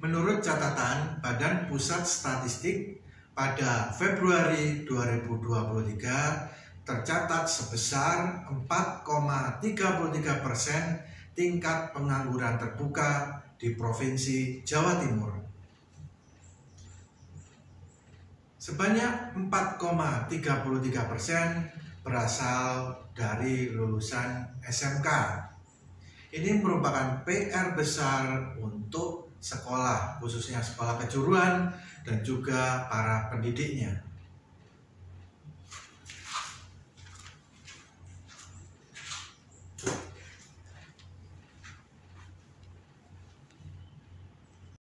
Menurut catatan Badan Pusat Statistik, pada Februari 2023 tercatat sebesar 4,33% tingkat pengangguran terbuka di Provinsi Jawa Timur. Sebanyak 4,33% berasal dari lulusan SMK. Ini merupakan PR besar untuk sekolah, khususnya sekolah kejuruan dan juga para pendidiknya.